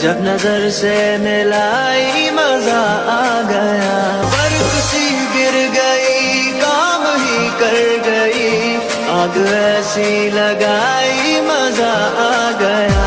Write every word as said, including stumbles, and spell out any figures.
जब नजर से मिलाई मजा आ गया। बर्फ सी गिर गई, काम ही कर गई, आग ऐसी लगाई मजा आ गया।